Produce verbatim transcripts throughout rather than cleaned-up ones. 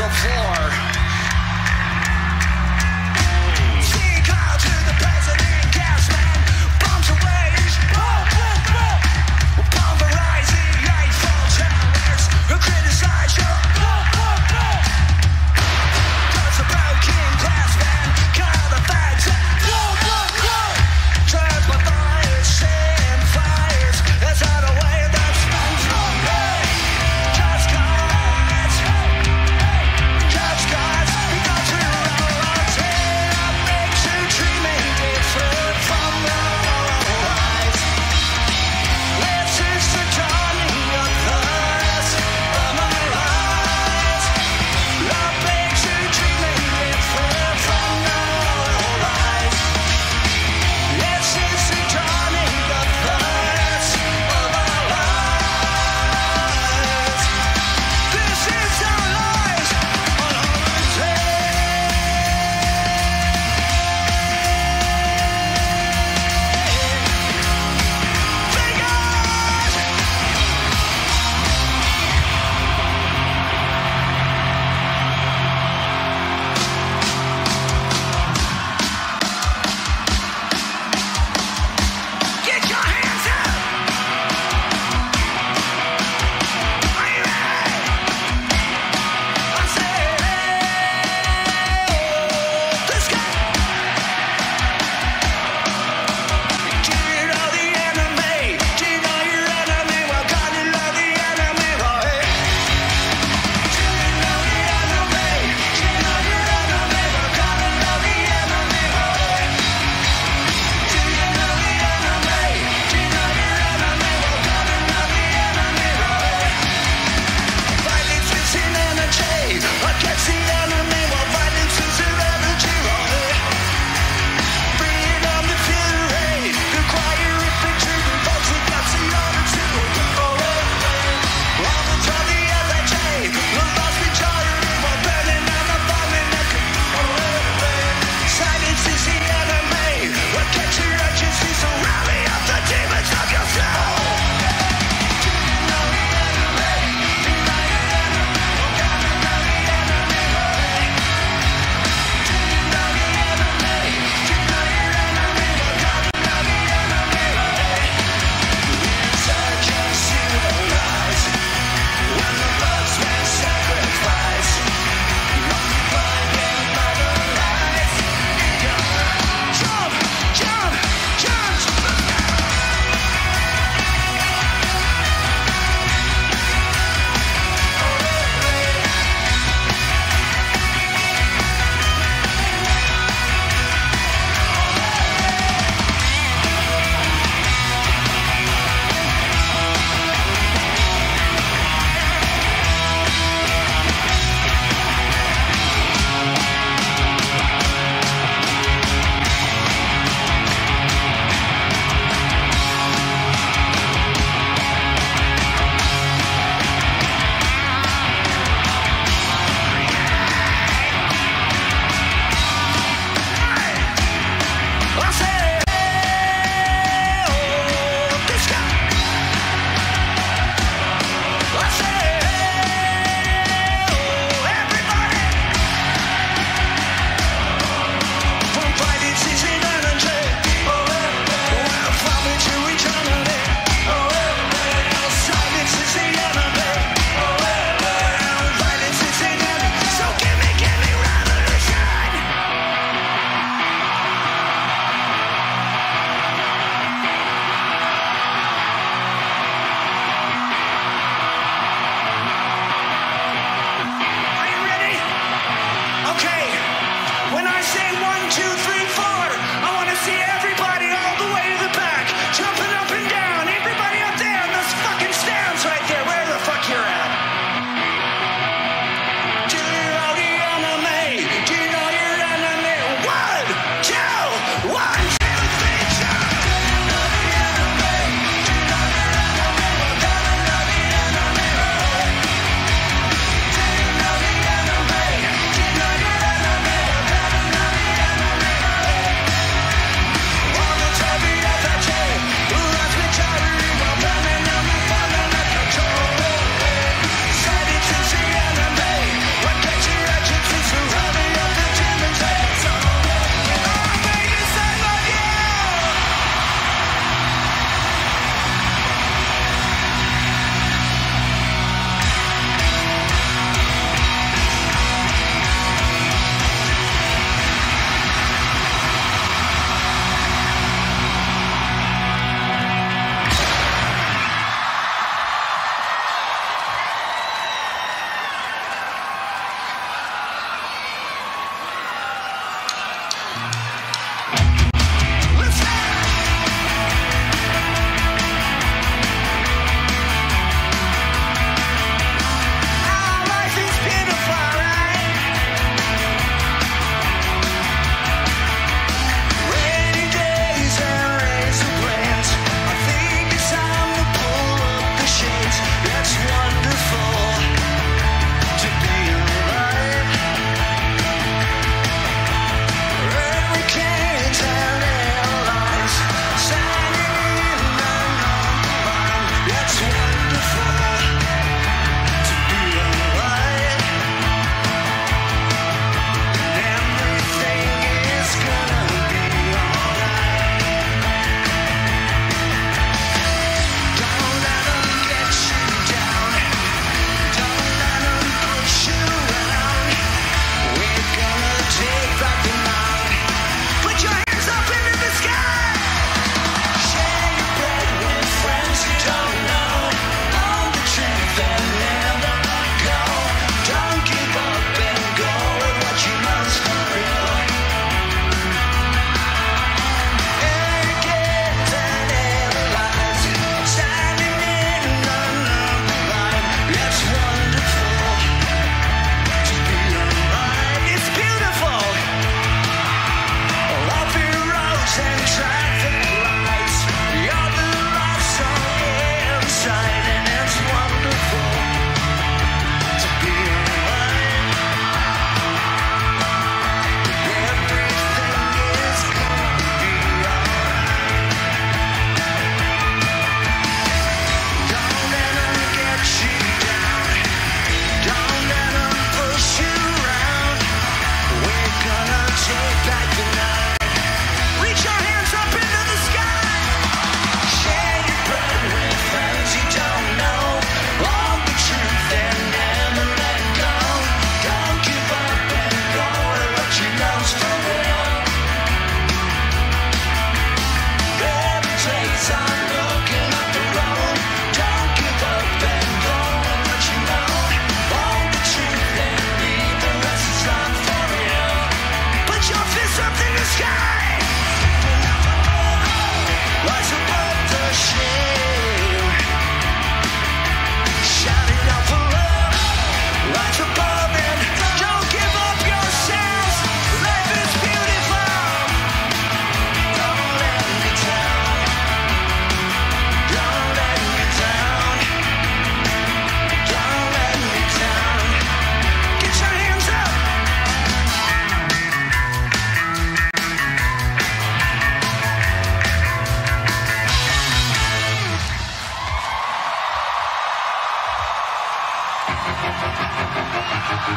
the floor. Seeing Kyle to the president, gas man, bombs away, boom, boom, boom. Pulverizing Eiffel towers, who criticize your boom, boom, boom. Does the broken glass man, Kyle the fags, boom, boom, boom. Drives my fires and fires, that's not a way that's from me. Just cause, just cause.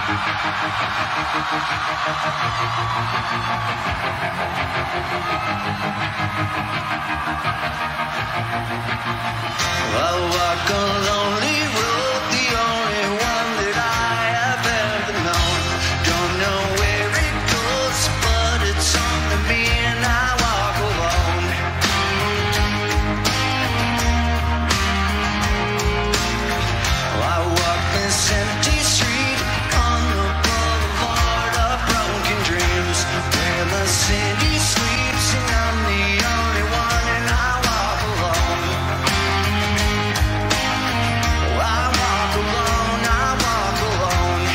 I walk a lonely road, the only one that I have ever known. Don't know where it goes, but it's only me and I walk alone. I walk this empty street on the boulevard of broken dreams, where the city sleeps and I'm the only one and I walk alone. I walk alone, I walk alone.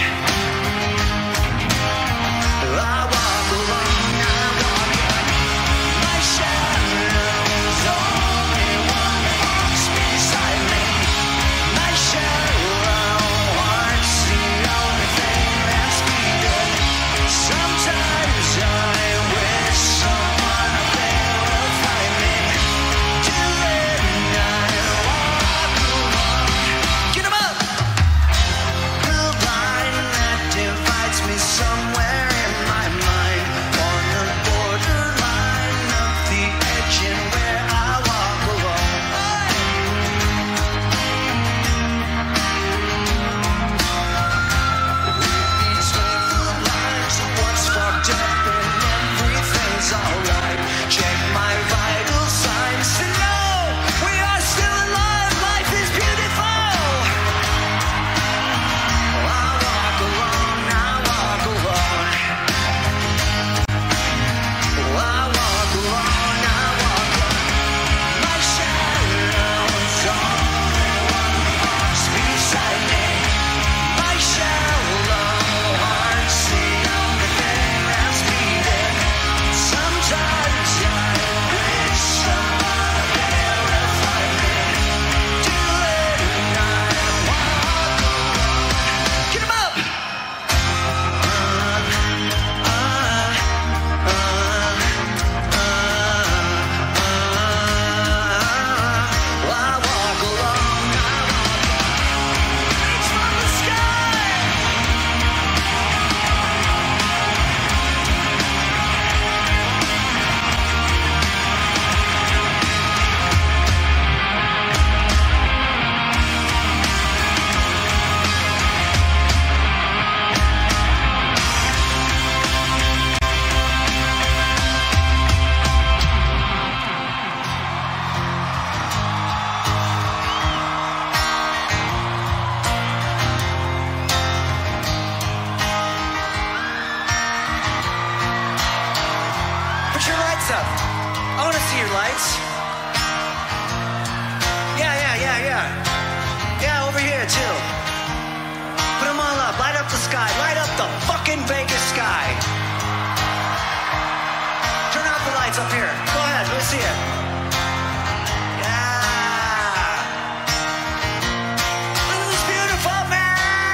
I walk alone, I walk alone. My shadow's the only one that walks beside me. My shadow heart's the only thing that's beating. Sometimes I wish someone up there would find me. Till then I walk alone. Get 'em up! The line that divides me somewhere in my mind, on the borderline of the edge and where I walk alone. Between the lines of what's fucked up and everything's alright. Check my vital signs to know we are still alive. Life is beautiful. I walk alone, I walk alone. I walk alone, I walk alone. My shadow's the only one that walks beside me. My shallow heart's the only thing that's beating. Sometimes I wish someone up there would find me. Till then I walk alone. Get 'em up! I walk alone, I walk alone. Reach for the sky. Put your lights up. I want to see your lights. Yeah, yeah, yeah, yeah. Yeah, over here too. Put them all up. Light up the sky. Light up the fucking Vegas sky. Turn off the lights up here. Go ahead. Let's see it. Yeah. This is beautiful, man.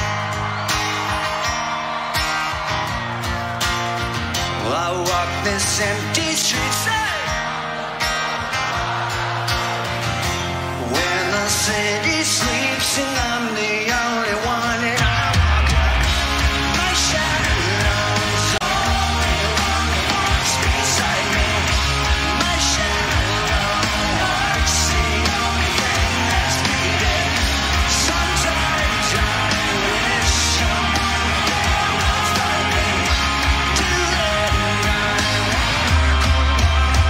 Well, I walk this empty street side, when the city sleeps and I'm the only one and I walk alone. My shadow's the only one that walks beside me. My shadow heart's the only thing that's beating. Sometimes I wish someone up there would find me. Till then I walk alone.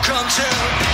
come to.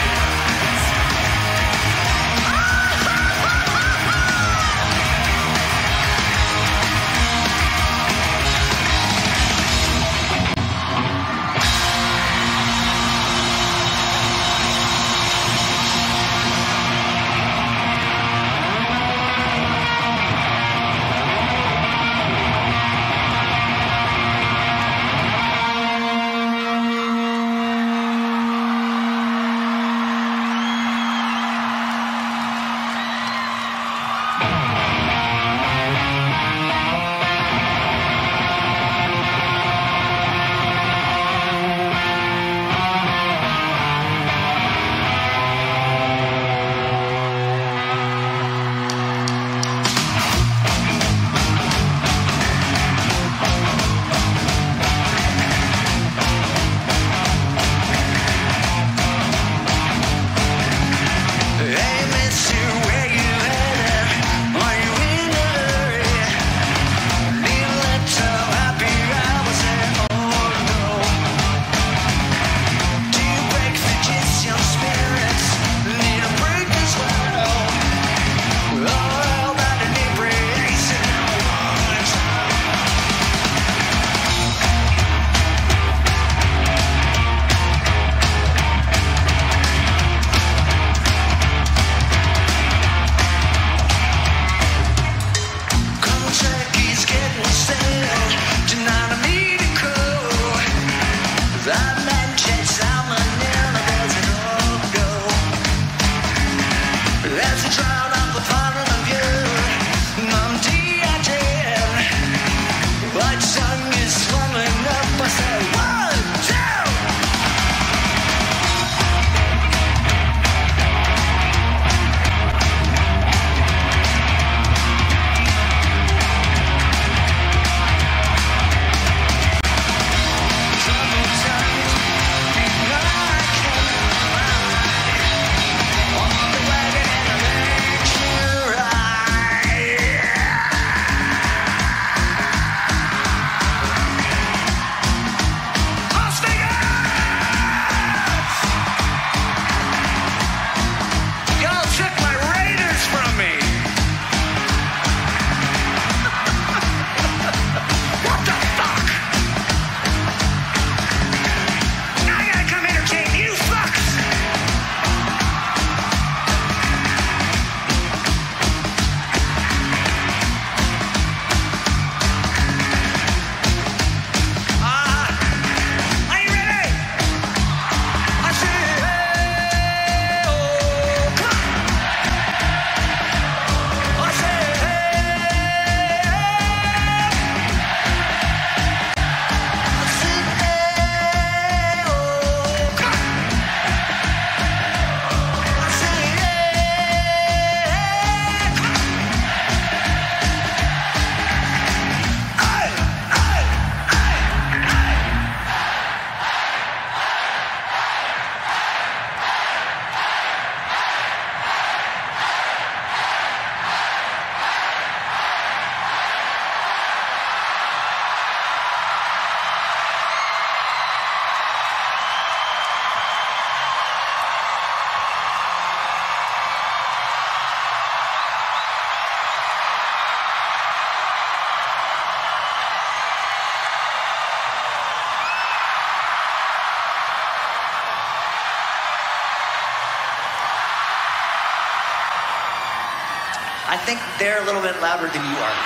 I think they're a little bit louder than you are.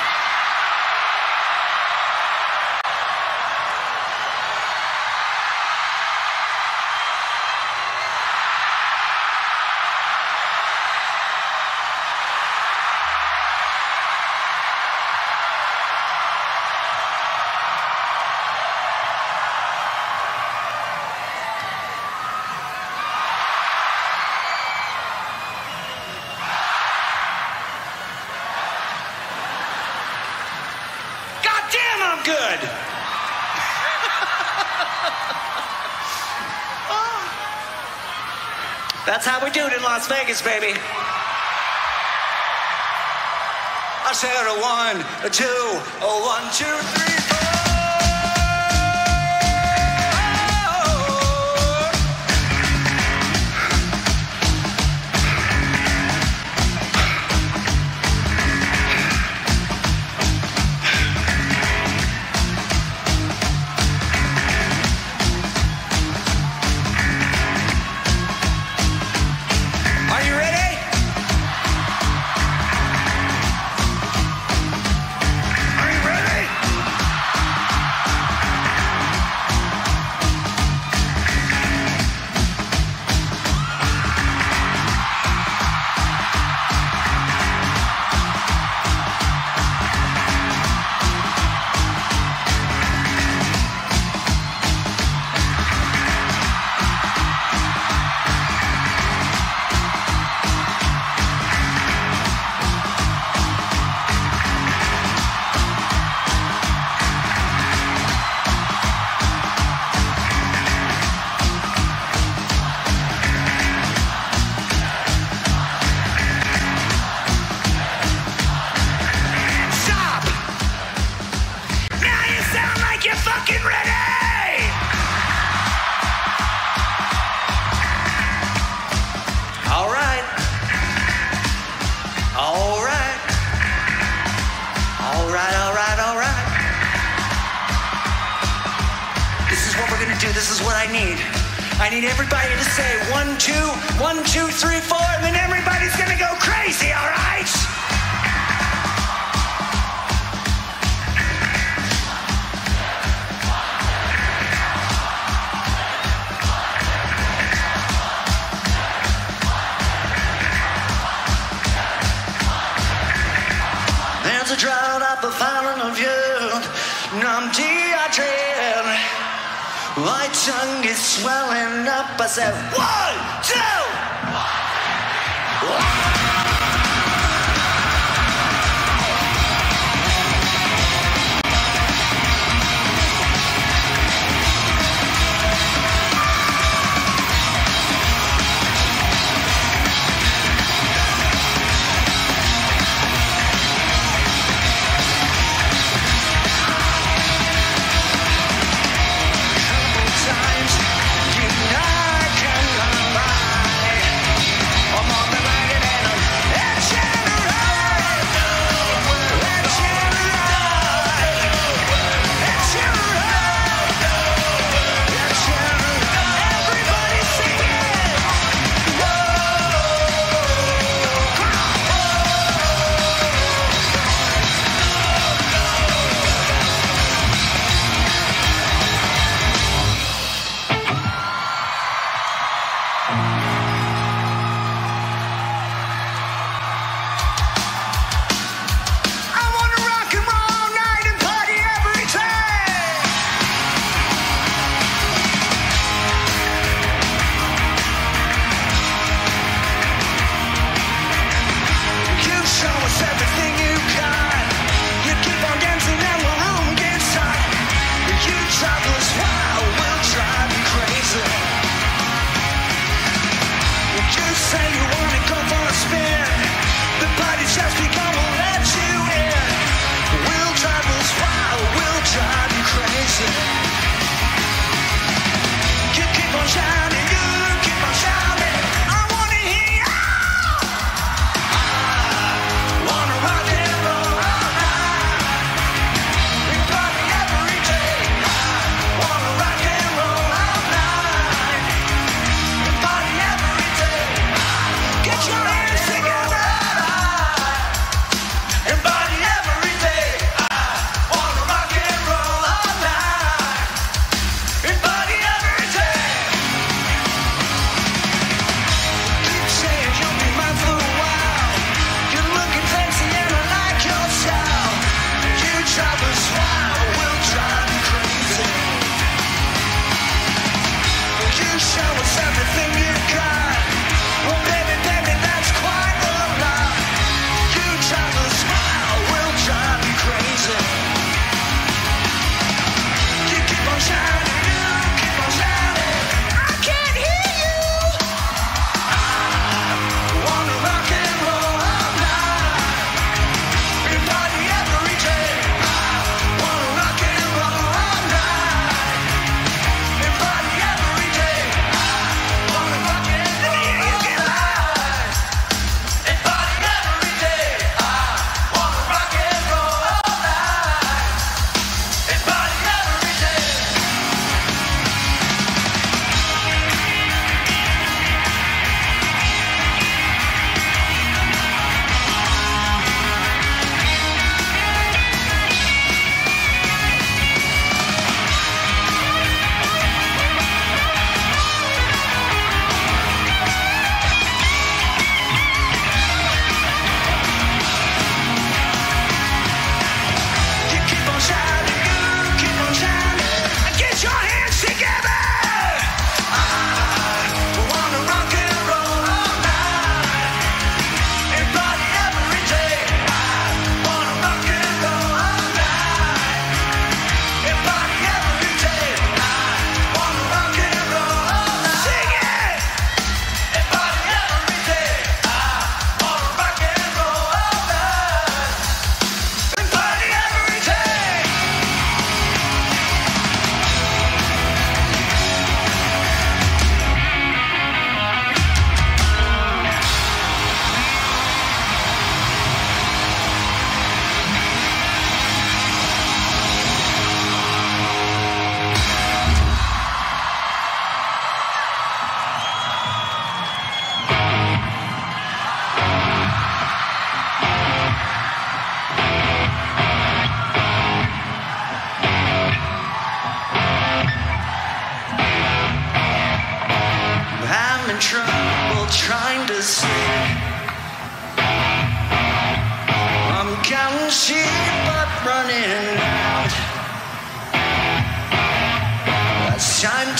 Good. That's how we do it in Las Vegas, baby. I said a one, a two, a one, two, three, four. is what I need. I need everybody to say one, two, one, two, three, four, and then everybody's gonna go crazy, all right? There's a drought up a fountain of youth, and I'm dehydrated. My tongue is swelling up. I said, one, two. I'm on the wagon and I'm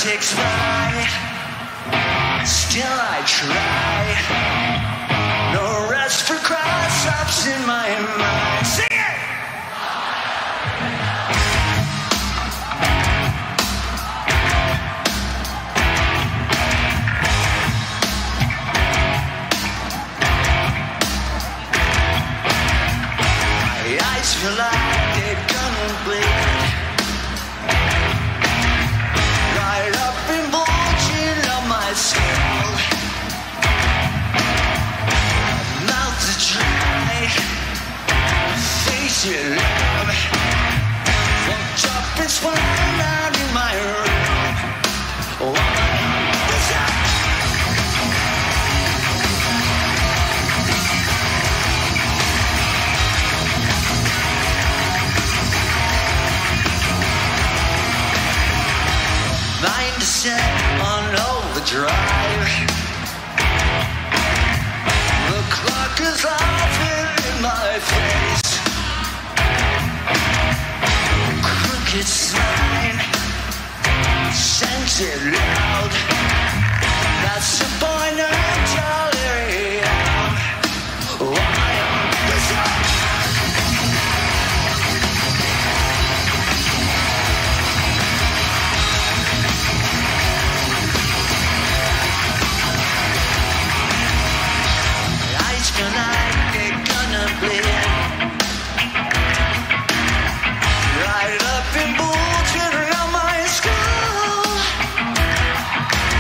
ticks by, still I try. No rest for cross-ups in my mind. Sing it! Feel like they're gonna bleed right up and bulging on my skull. Mouth is dry, face it love, fucked up and swirling out in my room. Oh, what's up? Mind to set on overdrive. The clock is off in my face. Crooked sign, scented loud. That's the point of delirium. Why am this up? Tonight they're gonna bleed right up and bulging around my skull.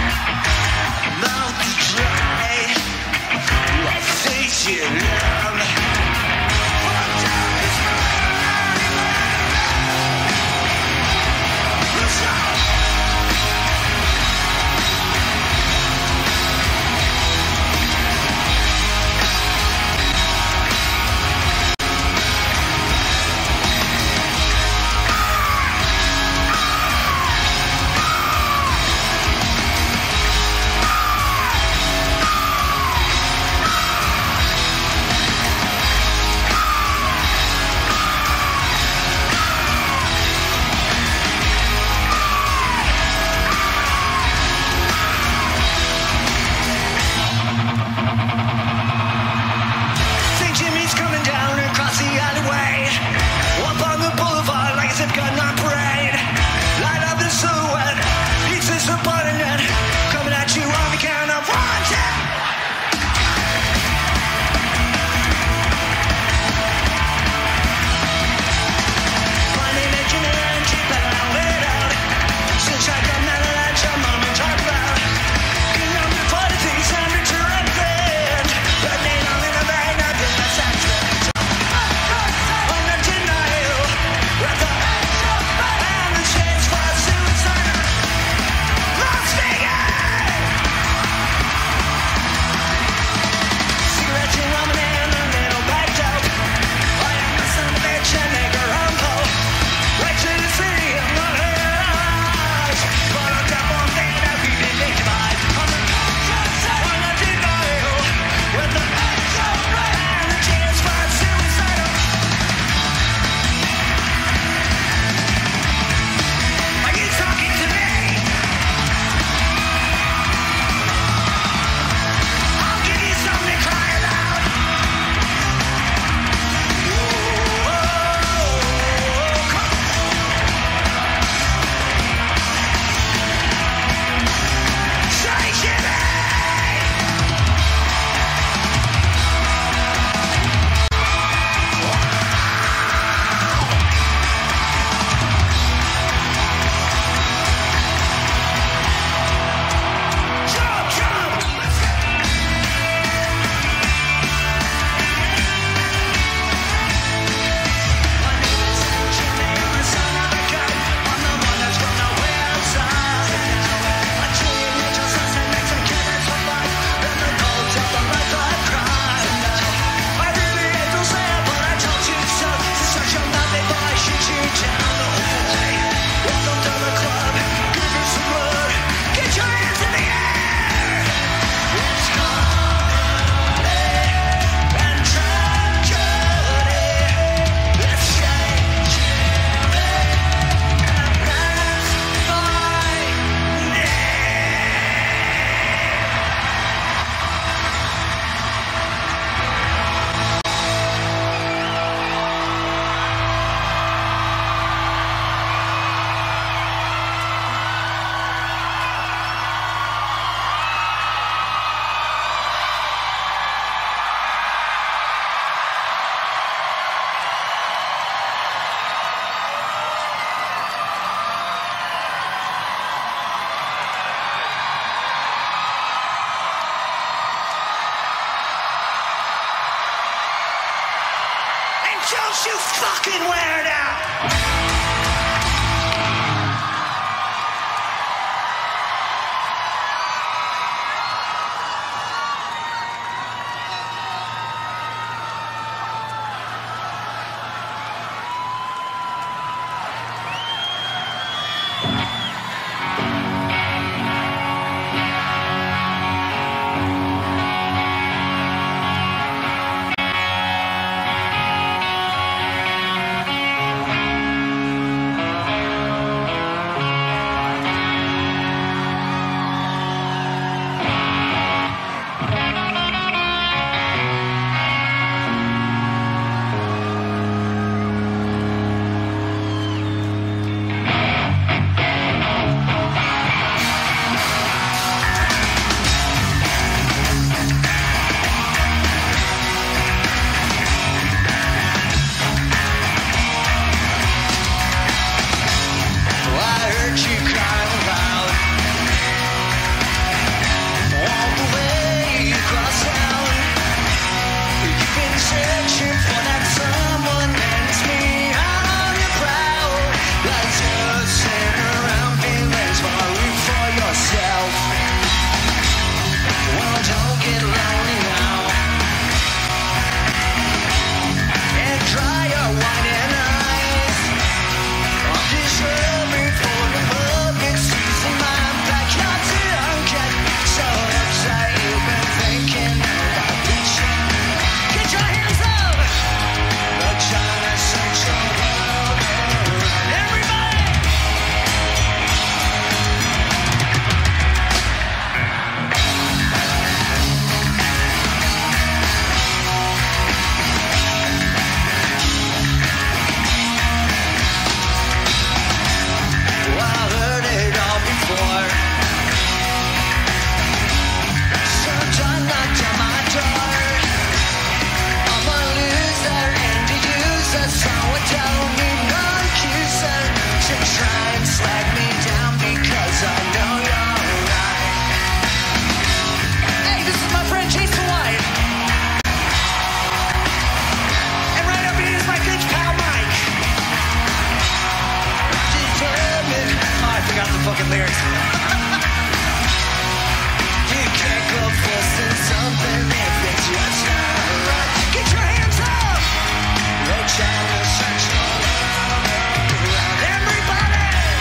Don't you fucking wear it out! Fucking lyrics. You can't go forcing something if it's just not right. Get your hands up! No time to search all around. Everybody!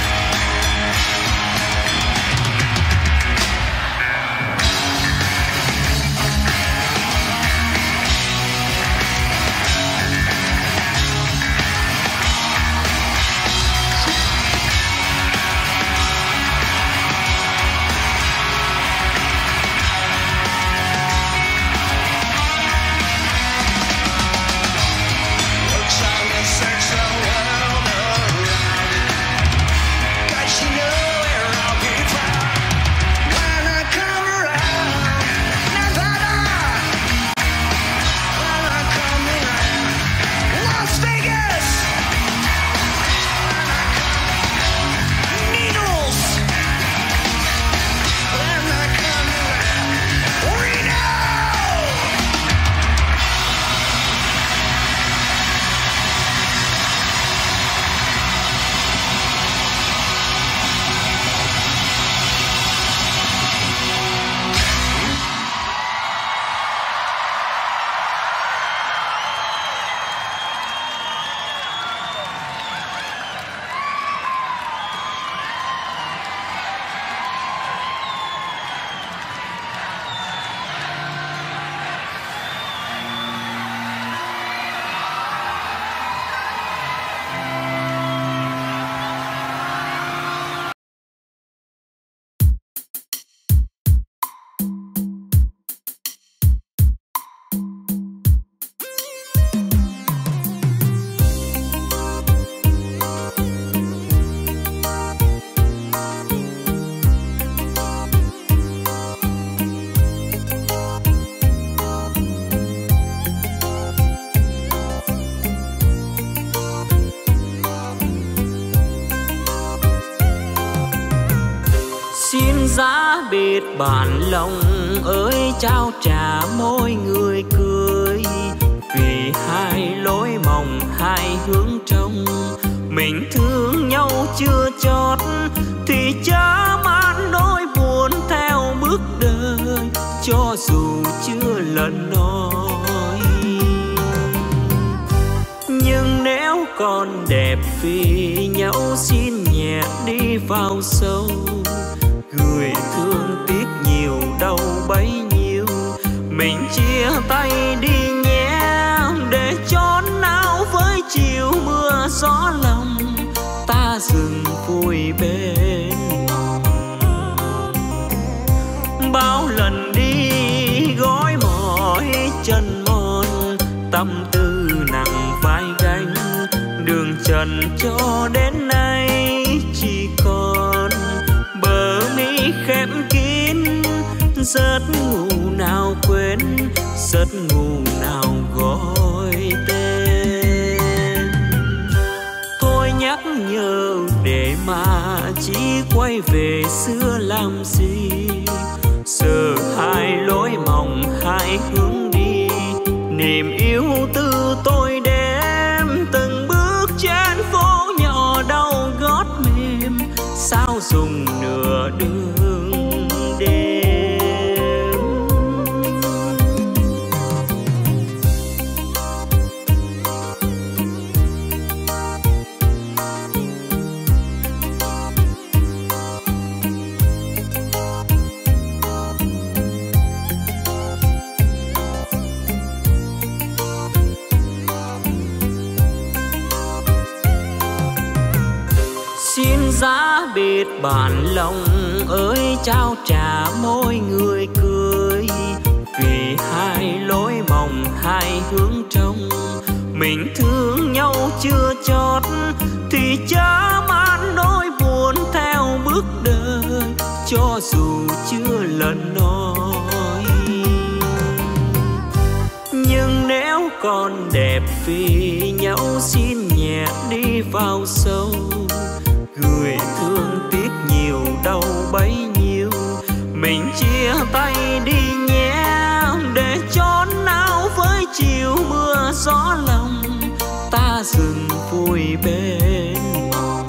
giá biệt bản lòng ơi, trao trả mỗi người cười vì hai lối mộng hướng trong. Mình thương nhau chưa chót thì chớ mãn nỗi buồn theo bước đời, cho dù chưa lần nói. Nhưng nếu còn đẹp vì nhau xin nhẹ đi vào sâu, người thương tiếc nhiều đau bấy nhiêu. Mình chia tay đi nhé để chốn nào với chiều mưa gió lòng, ta dừng vui bên mộng. Bao lần đi gói mỏi chân mòn, tâm tư nặng vai gánh, đường trần cho đến nay chỉ còn bờ mi khép kín. Giấc ngủ nào quên, giấc ngủ nào gọi tên. Tôi nhắc nhở để mà chỉ quay về xưa làm gì, giờ hai lối mong hai hướng đi. Niềm yêu tư tôi đêm từng bước trên phố nhỏ đau gót mềm, sao dùng nửa đường đêm. Xin giá biệt bản lòng ơi trao trả mỗi người cười, vì hai lối mong hai hướng trong. Mình thương nhau chưa chót thì chớ mãn nỗi buồn theo bước đời, cho dù chưa lần nói. Nhưng nếu còn đẹp vì nhau xin nhẹ đi vào sâu, người thương tiếc nhiều đau bấy nhiêu. Mình chia tay đi nhé để chốn nào với chiều mưa gió lòng, ta dừng vui bên mộng.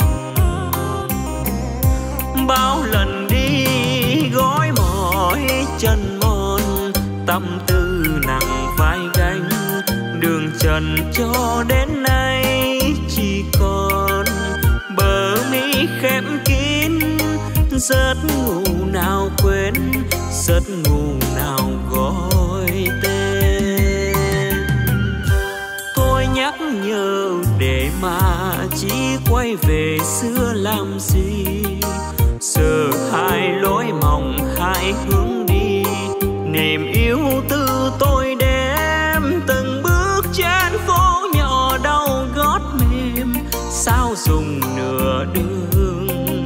Bao lần đi gói mỏi chân mòn, tâm tư nặng vai gánh, đường trần cho đến nay chỉ còn bờ mi khép kín. Giấc ngủ nào quên, giấc ngủ nào gọi tên. Tôi nhắc nhở để mà chỉ quay về xưa làm gì, giờ hai lối mong hai hướng đi. Niềm yêu tư tôi đêm từng bước trên phố nhỏ đau gót mềm, sao dùng nửa đường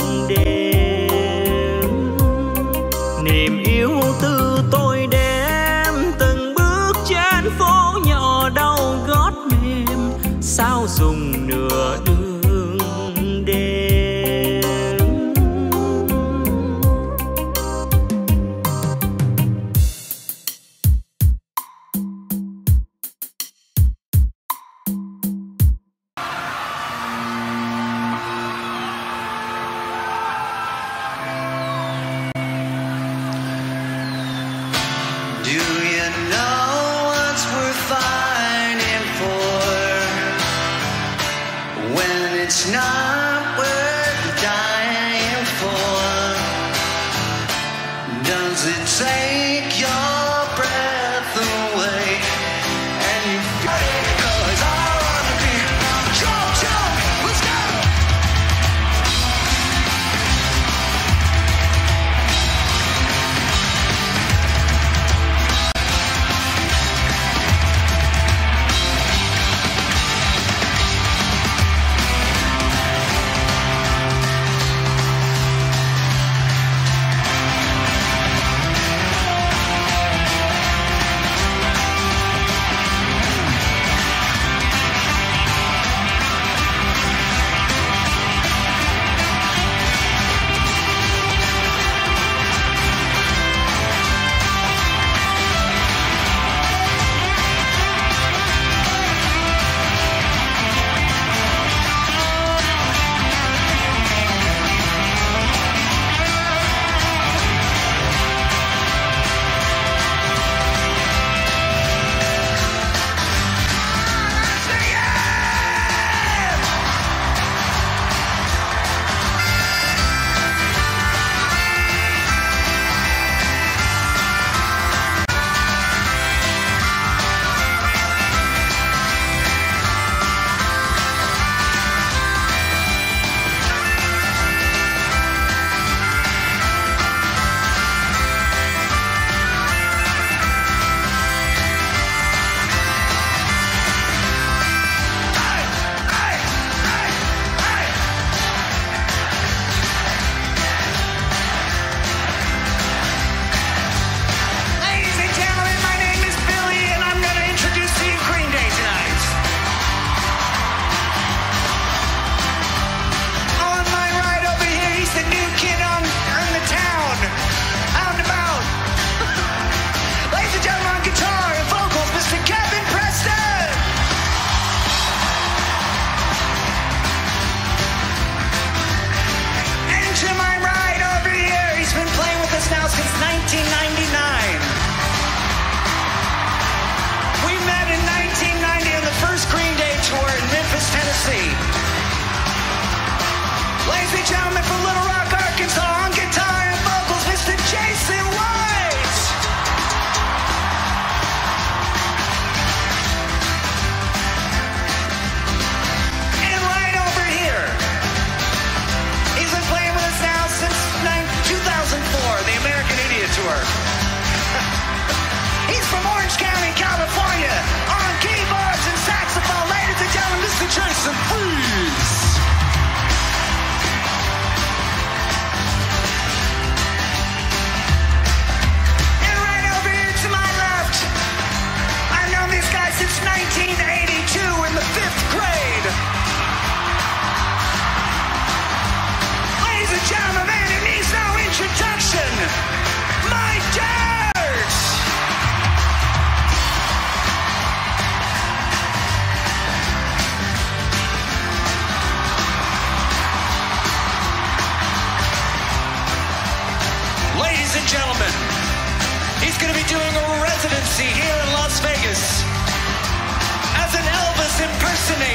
đêm. Niềm yêu tư tôi đêm từng bước trên phố nhỏ đau gót mềm, sao dùng nửa đường đêm. It's not worth dying for. Does it take your breath away? And you got it, 'cause I wanna be jump, jump, let's go.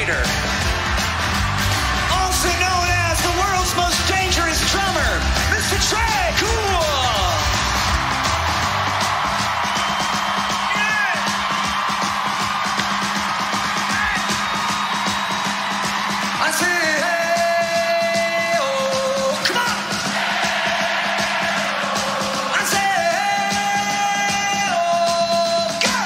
Terminator. Also known as the world's most dangerous drummer, Mister Trey Cool. I say, hey, oh, come on. I say, hey, oh, go.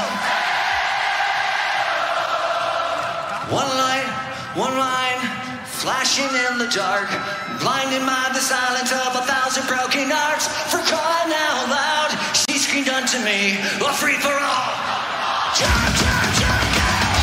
One light, one line, flashing in the dark, blinding by the silence of a thousand broken hearts. For crying out loud, she screamed unto me, a free for all. Jump, jump, jump, go.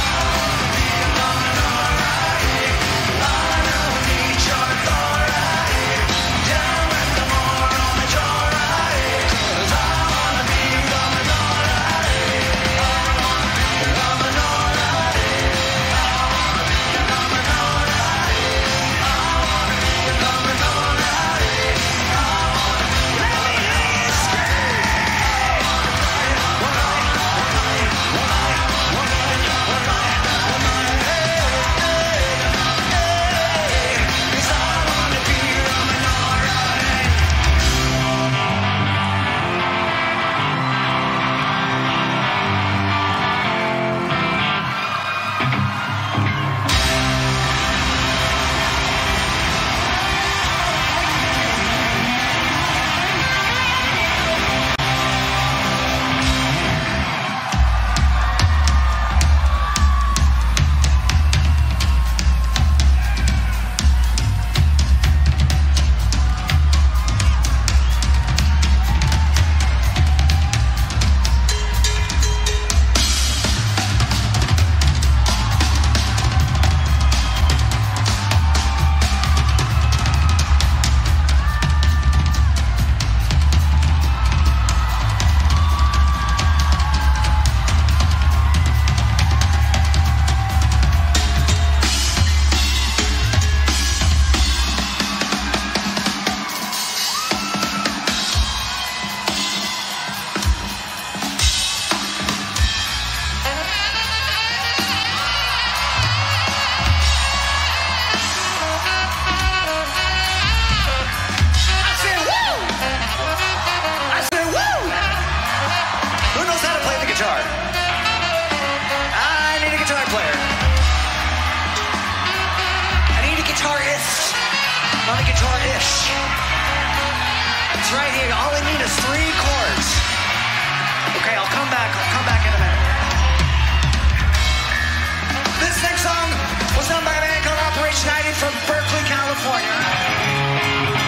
It's right here. All I need is three chords. Okay, I'll come back. I'll come back in a minute. This next song was done by a band called Operation ninety from Berkeley, California.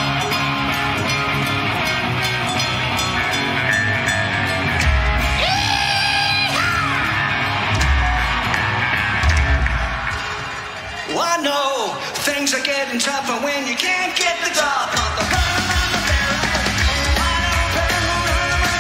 Well, I know things are getting tougher when you can't get the top on the bottom of the barrel. Wide open,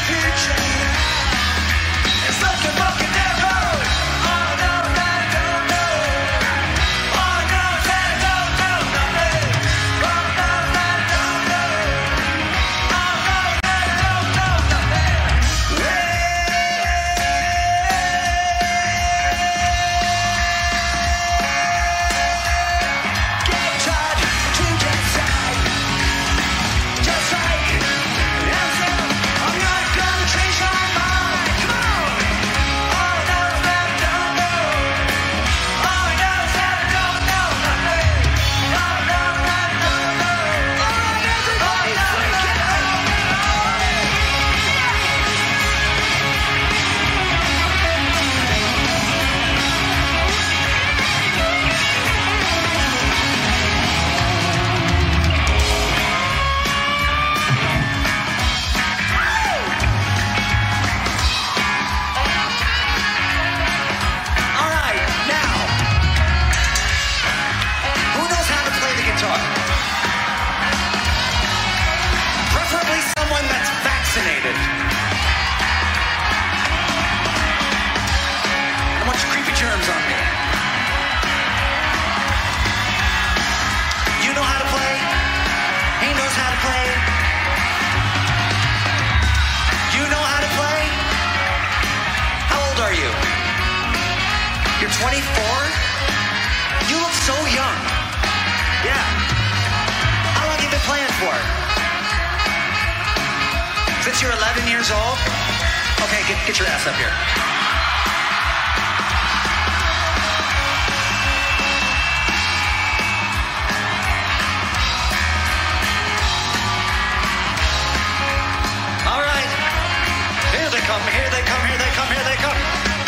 you're eleven years old? Okay, get, get your ass up here. All right. Here they come, here they come, here they come, here they come.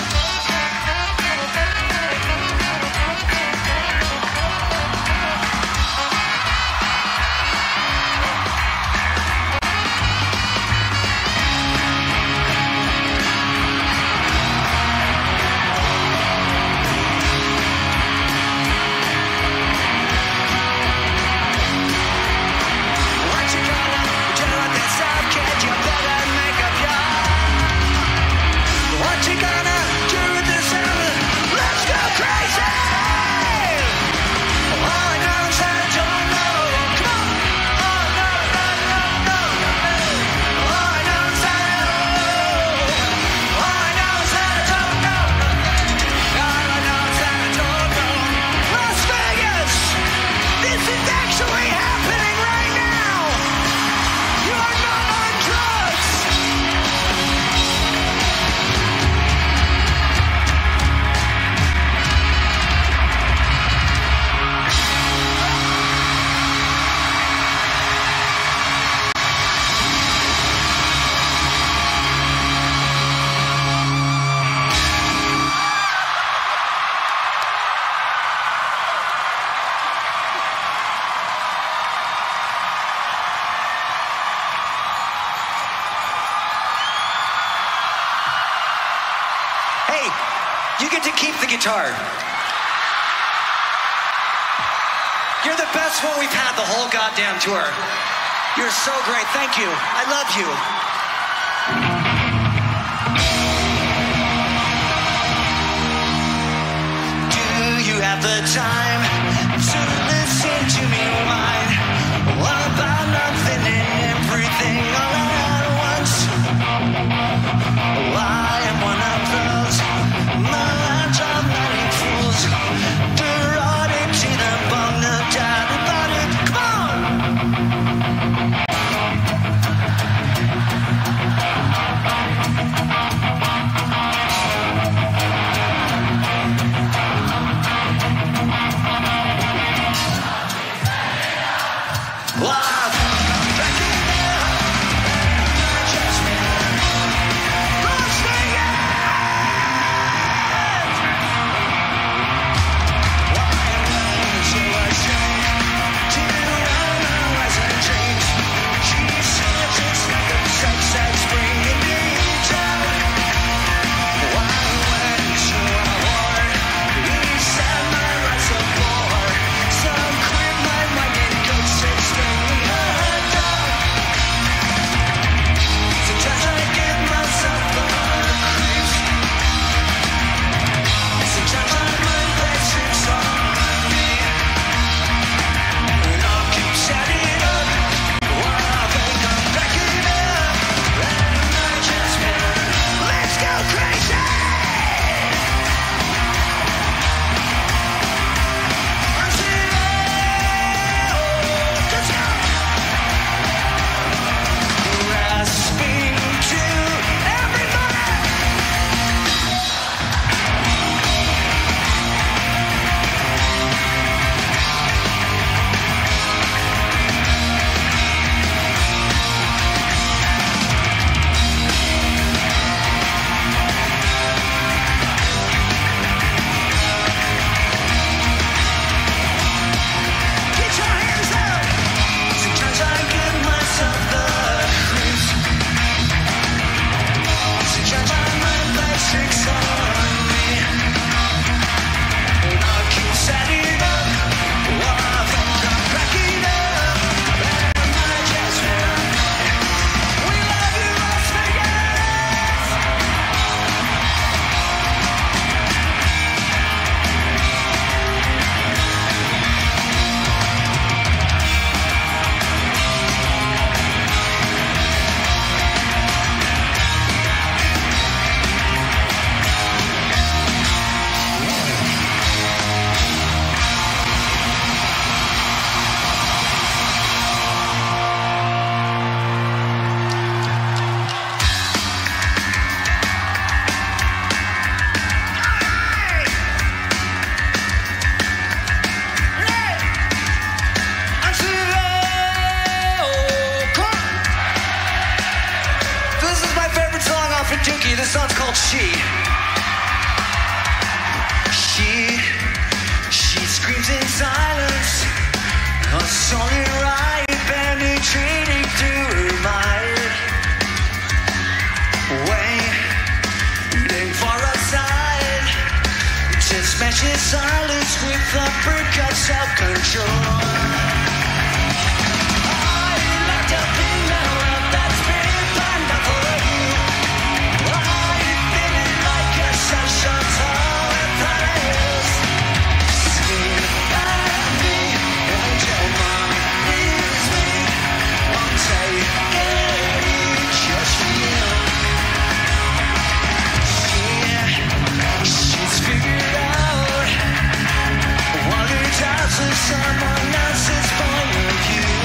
You get to keep the guitar. You're the best one we've had the whole goddamn tour. You're so great. Thank you. I love you. Do you have the time to listen to me whine? All about nothing and everything all at once. I am one of those melodramatic fools, neurotic to the bone, no doubt about it. Come on! for Dookie. This song's called She. She, she screams in silence, a solid riot penetrating through her mind. Waiting for a sign to smash his silence with the brick of self-control. I locked up in the world that's been planned out for you. I'm feeling like a social tower without a hills. Scream at me and your mom is me. I'll take it just for you. She's figured out what her does with someone else's point of view.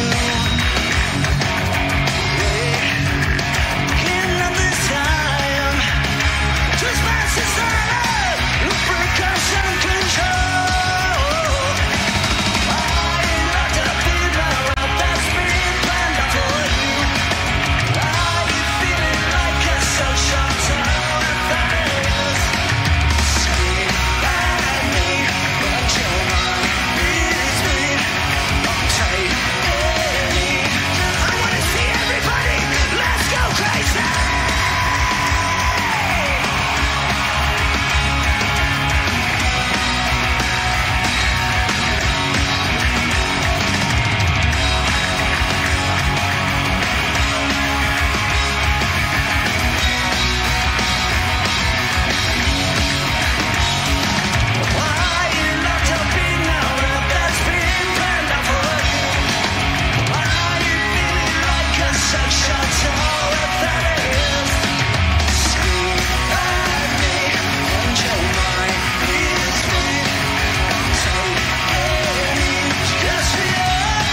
In another time, just pass the silent percussion control. I locked up in the world that's been planned out for you. Are you feeling like a social tower without a hills? Scream at me, but your mind is me. I'll take any. I wanna see everybody. Let's go crazy. Why you locked up in a world that's been planned out for you? Are you feeling like a social tower without a hills? Scream at me, and your mind is me. I'll take any just for you.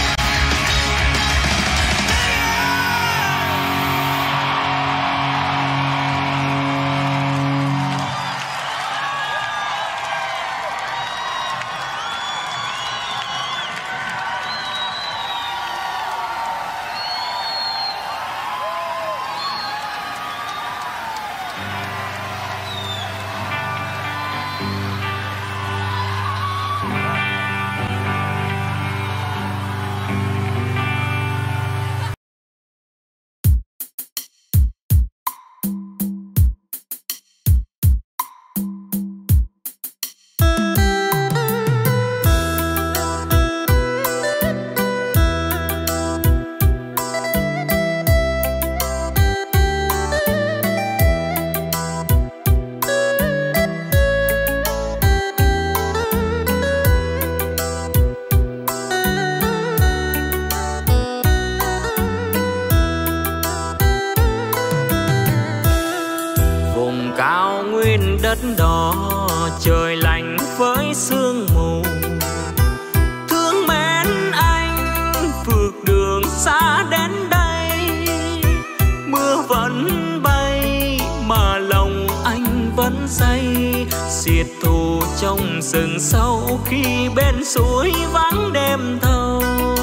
Vùng cao nguyên đất đỏ, trời lạnh với sương mù. Thương mến anh, phượt đường xa đến đây. Mưa vẫn bay mà lòng anh vẫn say. Xiết thù trong rừng sâu khi bên suối vắng đêm thâu.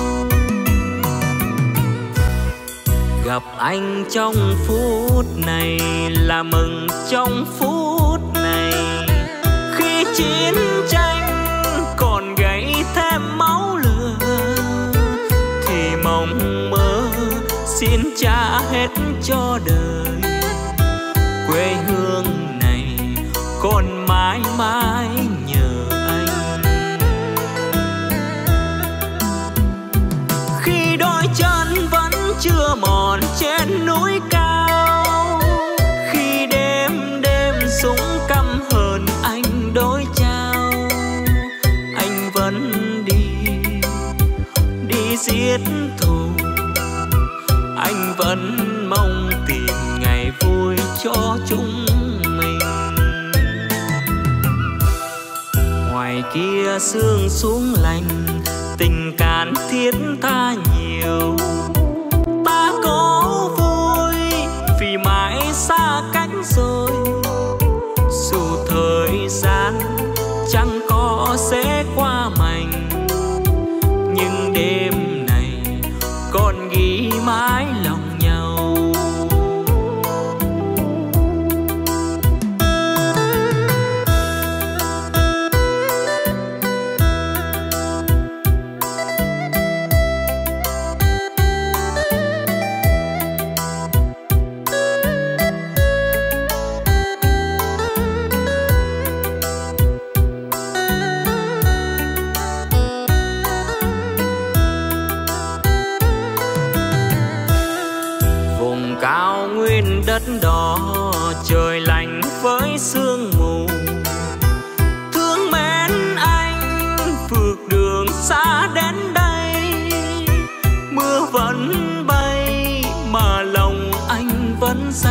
Gặp anh trong phút này là mừng trong phút này. Khi chiến tranh còn gãy thêm máu lửa, thì mộng mơ xin trả hết cho đời. Quê hương này còn mãi mãi nhờ anh. Khi đôi chân vẫn chưa mòn trên núi cao, khi đêm đêm súng căm hờn anh đối trao, anh vẫn đi đi giết thù. Anh vẫn mong tìm ngày vui cho chúng mình. Ngoài kia sương xuống lạnh, tình cạn thiết tha nhiều. Ta có vui vì mãi xa cách rồi, dù thời gian chẳng có sẽ qua mành. Nhưng đêm này còn ghi mãi lòng nhau.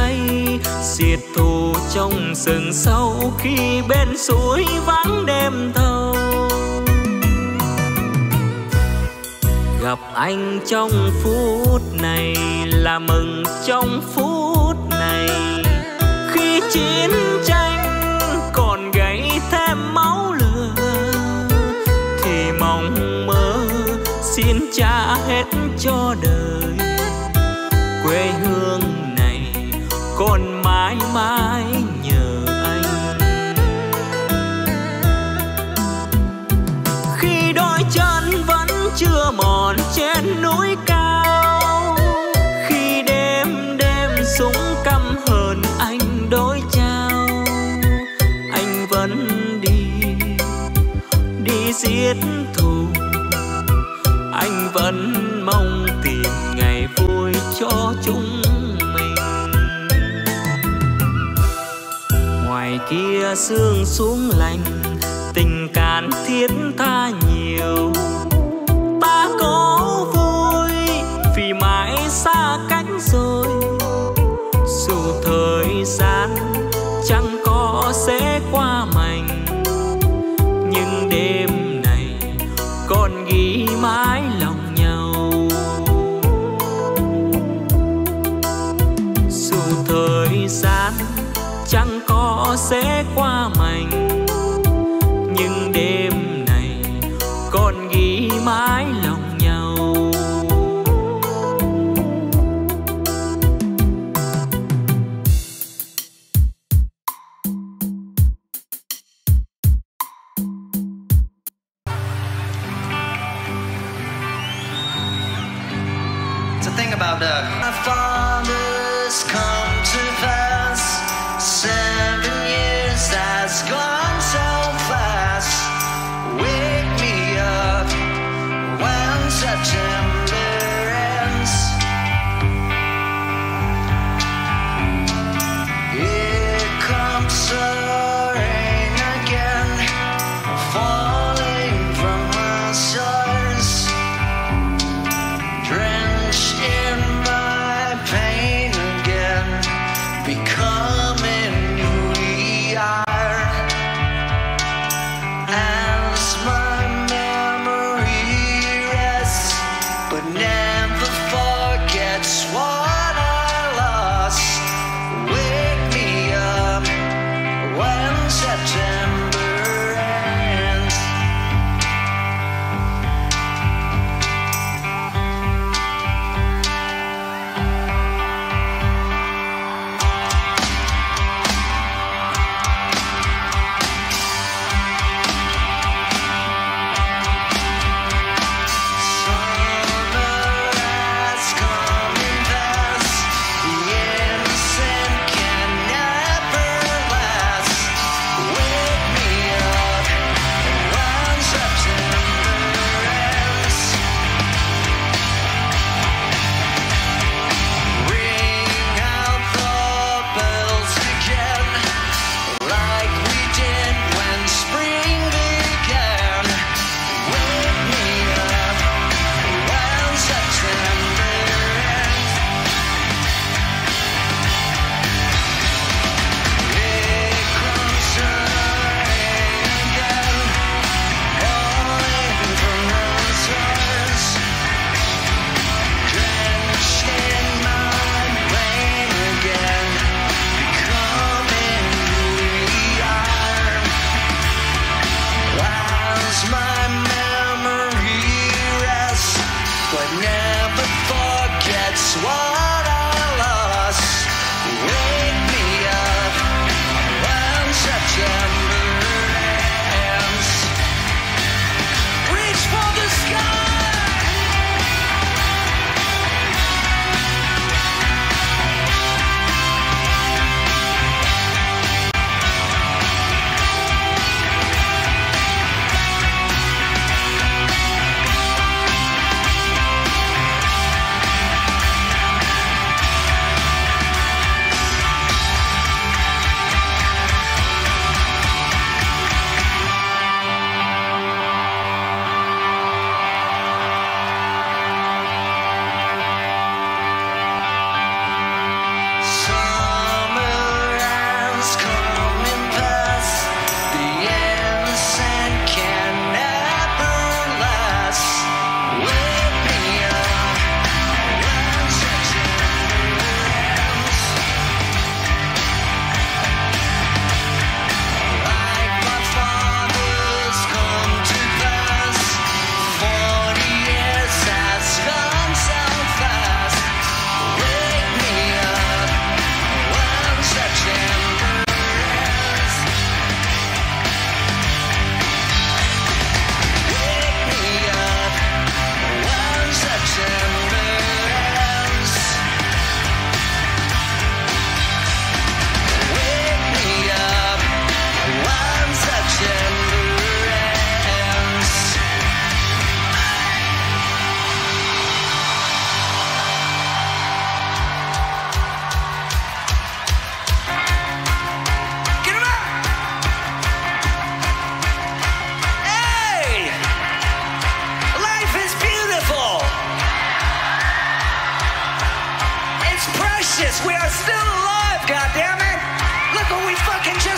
say, xiết thù trong rừng sâu khi bên suối vắng đêm thâu. Gặp anh trong phút này là mừng trong phút này, khi chiến tranh còn gãy thêm máu lửa thì mong mơ xin trả hết cho đời. Quê hương này còn mãi mãi nhờ anh. Khi đôi chân vẫn chưa mòn trên núi cao, khi đêm đêm súng căm hờn anh đối trao, anh vẫn đi đi giết thù. Anh vẫn mong tìm ngày vui cho chúng mình. Ngoài kia sương xuống lạnh, tình cảm thiết tha nhiều. Ta có vui vì mãi xa cách rồi, dù thời gian chẳng có sẽ qua mạnh, nhưng đêm này còn ghi mãi lòng nhau. Dù thời gian chẳng có sẽ qua mạnh, nhưng đêm này còn ghi mãi lòng nhau. To think about the my father's come to pass. Seven years has gone so fast. Wake me up when September ends. Here comes the rain again, falling from the stars, drenched in my pain.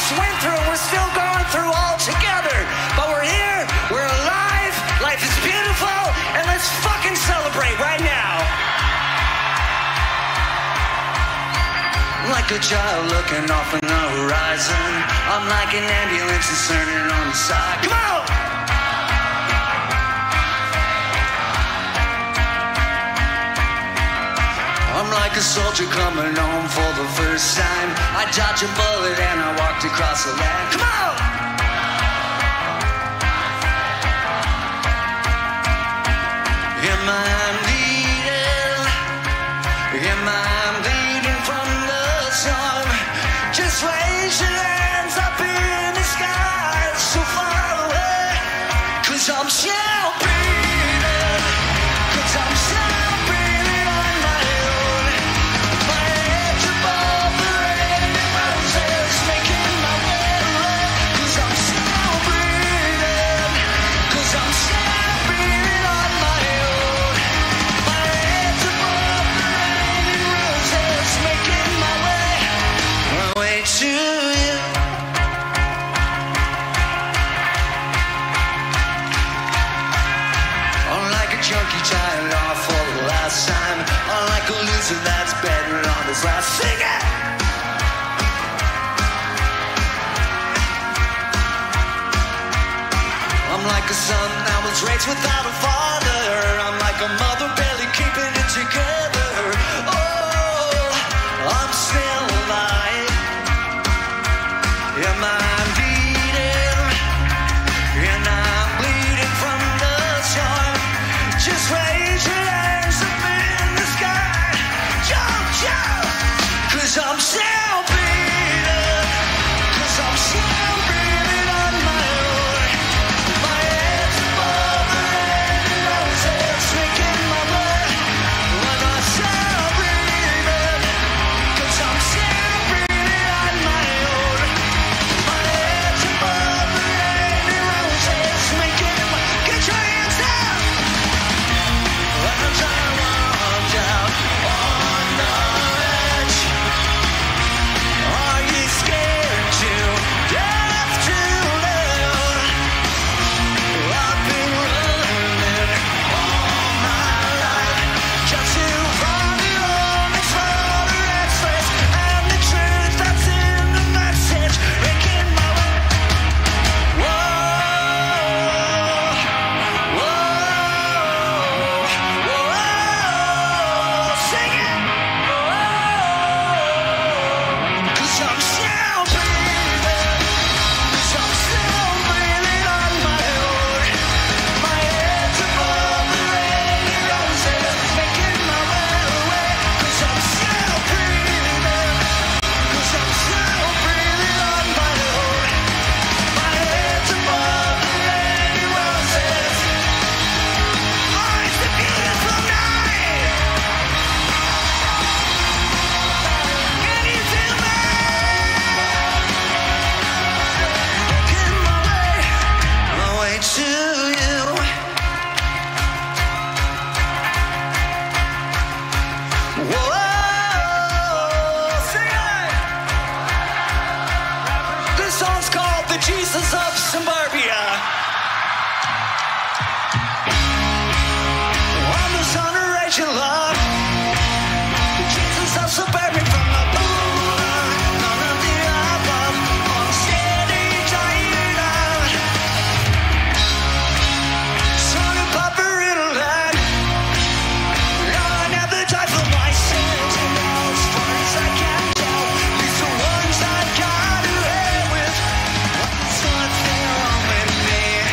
just went through, we're still going through all together. But we're here, we're alive, life is beautiful, and let's fucking celebrate right now. Like a child looking off on the horizon. I'm like an ambulance that's turning on the side. Come on! I'm like a soldier coming home for the first time. I dodged a bullet and I walked across the land. Come on! Am I bleeding? Am I bleeding from the storm? Just raise your hands up in the sky, so far away. Cause I'm still breathing. Cause I'm still breathing on my own. My head's above the raining roses, making my way away. Cause I'm still breathing. Cause I'm still breathing on my own. My head's above the raining roses, making my way, my way to you. I'm like a junkie trying off for the last time. I'm like a loser that's betting on his last. Sing it! I'm like a son that was raised without a father. I'm like a mother barely keeping it together. Oh, I'm still alive. Am I bleeding? And I'm bleeding from the storm. Just raise your hands up in the sky. Jump, jump! Cause I'm still bleeding. Cause I'm still breathing on my own. My head's above the raining roses, making my way. When I'm still breathing. Cause I'm still breathing on my own. My head's above the raining roses, making my... Get your hands up! As I walk out on the edge, are you scared to death to live? I've been running all my life just to find the moments for the restless and the truth that's in the message, making my way. Whoa, whoa, whoa, sing it! Cause I'm still breathing. Cause I'm still breathing on my own. My head's above the raining roses, making my way away. Cause I'm still breathing. Cause I'm still breathing on my own. My head's above the raining roses. Oh, it's a beautiful night. Can you feel me? Making my way, my way to you. Whoa, sing it! This song's called The Jesus of Suburbia. I'm the son of Rachel Love. The Jesus of Suburbia from the boulevard. None of the above. On steady tired out. Son of Papa Riddlehead. I never died for my sins. And as far as I can tell, these are ones I got away with. What's not there wrong with me?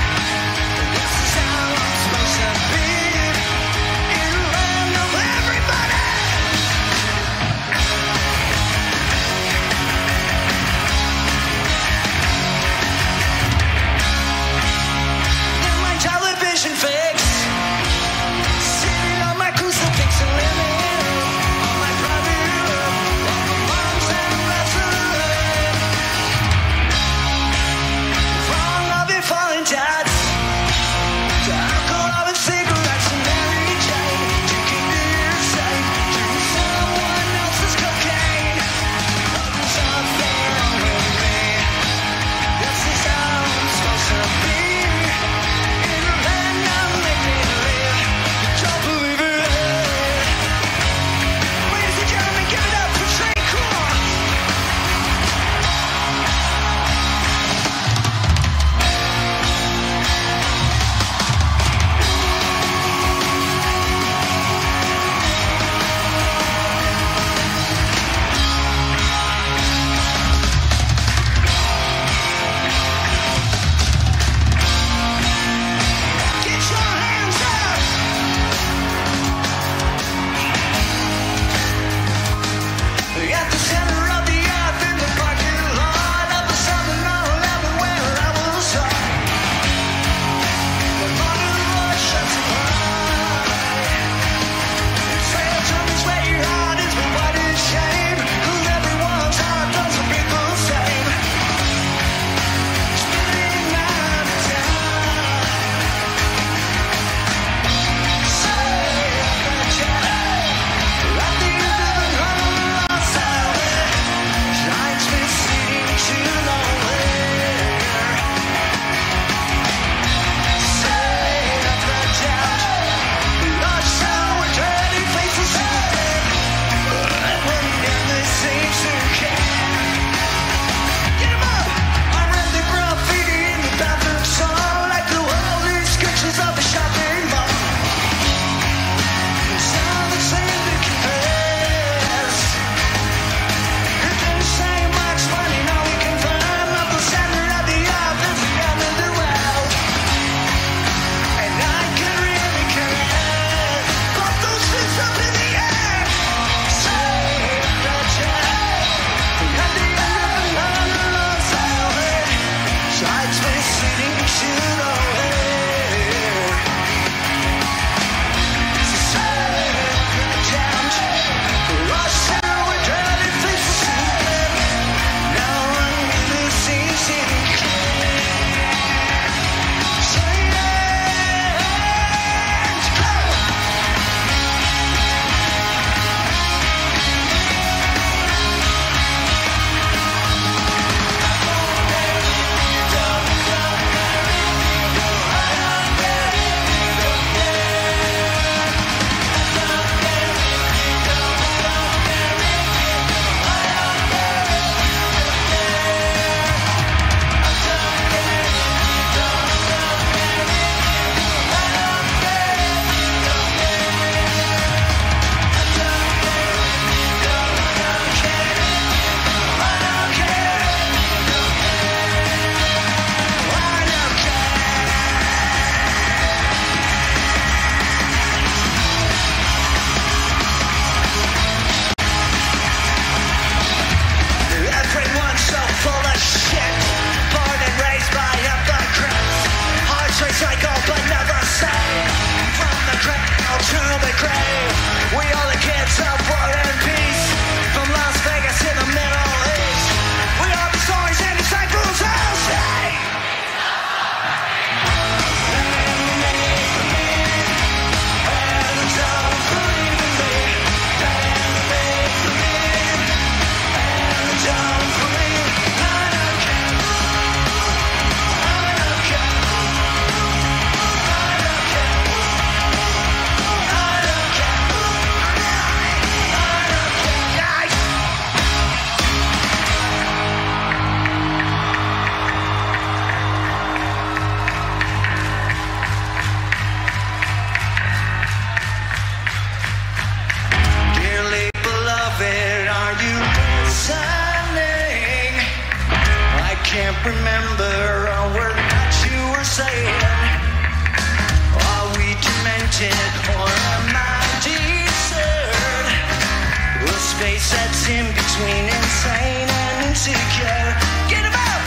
can't remember a word that you were saying. Are we demented or am I decent? A space that's in between insane and insecure. Get him up!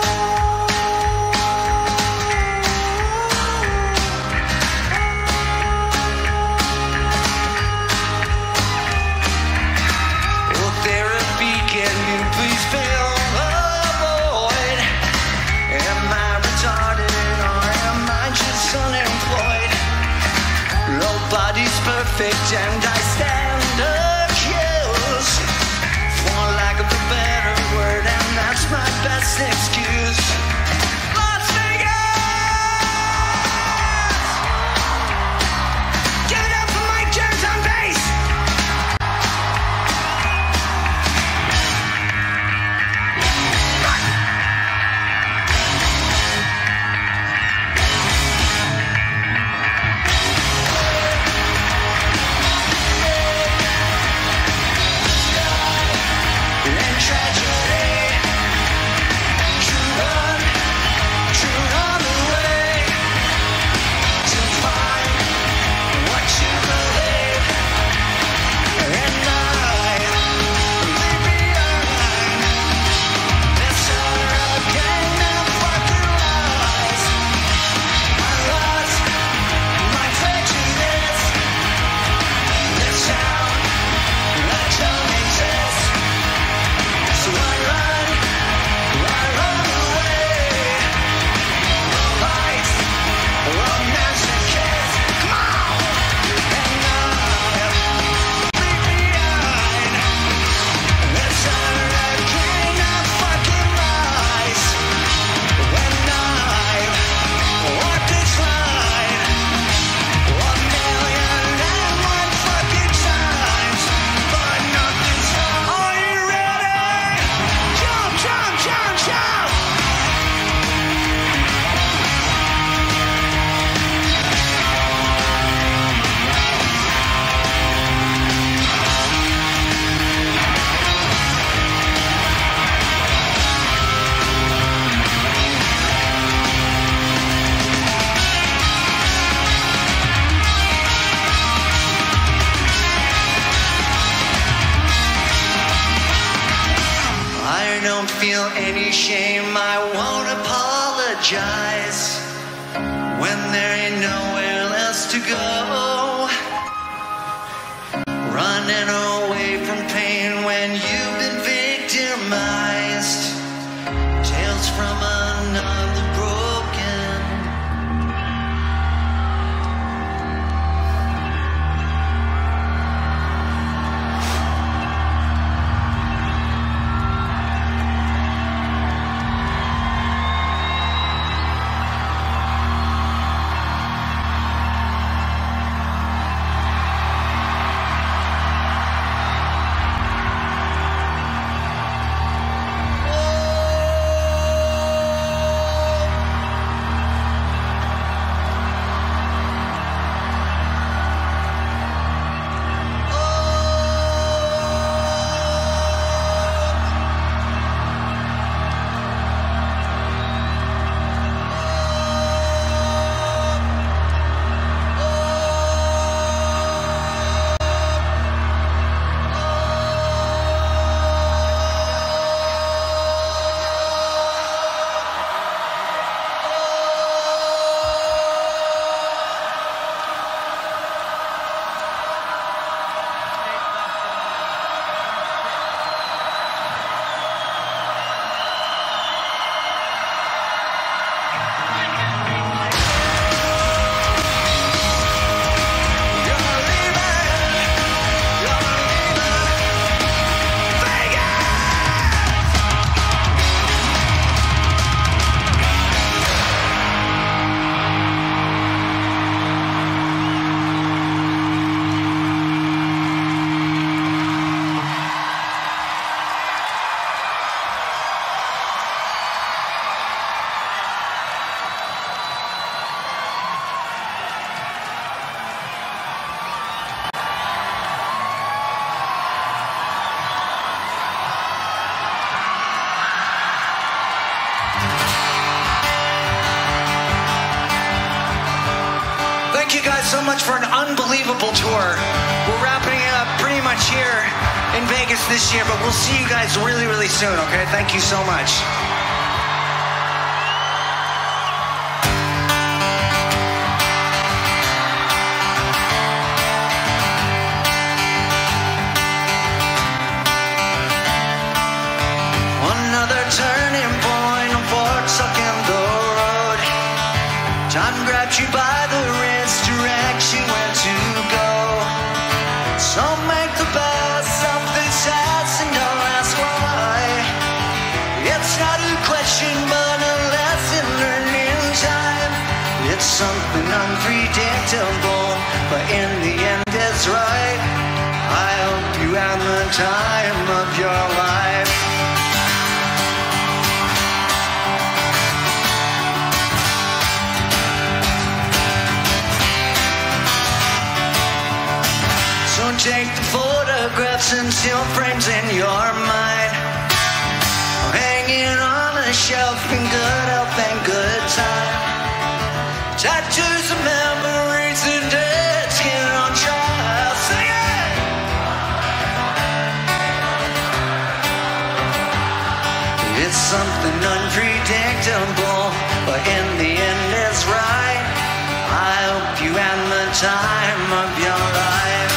Oh, therapy, can you please fill the void? Am I retarded or am I just unemployed? Nobody's perfect and I stand accused, for lack of a better word, and that's my best excuse. Las Vegas! Give it up for Mike Jones on bass! And tragedy, true run, true run away to find what you believe, and I leave behind this hurricane of fucking lies. I lost my prejudice, this sound that don't exist. So I run, I run away. The lights of masochists, come on, and I leave behind this hurricane of fucking lies. When I've walked this line a million and one fucking times, but nothing's wrong. Are you ready? Jump, jump, jump, jump! I don't feel any shame, I won't apologize when there ain't nowhere else to go. Running away from pain when you've been victimized. Tales from another broken. Oh, so much for an unbelievable tour. We're wrapping it up pretty much here in Vegas this year, but we'll see you guys really, really soon, okay? Thank you so much. Another turning point, a fork stuck in the road. Time grabs you by the wrist, directs you where to go. So make the best of this ass and don't ask why. It's not a question, but a lesson learned in time. It's something unpredictable, but in the end it's right. I hope you have the time of your life. So take the photographs and still frames in your mind, hanging on a shelf in good health and good time. Tattoos of memories and dead skin on trial. Sing it! It's something unpredictable, but in the end it's right. I hope you had the time of your life.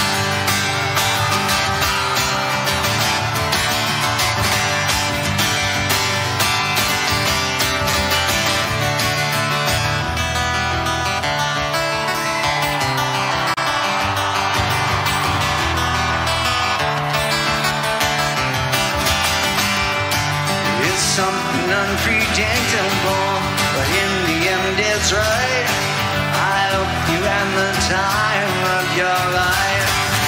Something unpredictable, but in the end it's right. I hope you had the time of your life.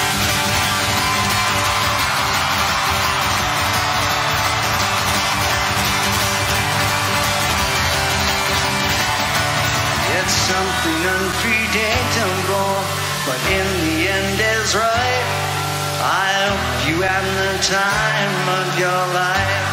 It's something unpredictable, but in the end it's right. I hope you had the time of your life.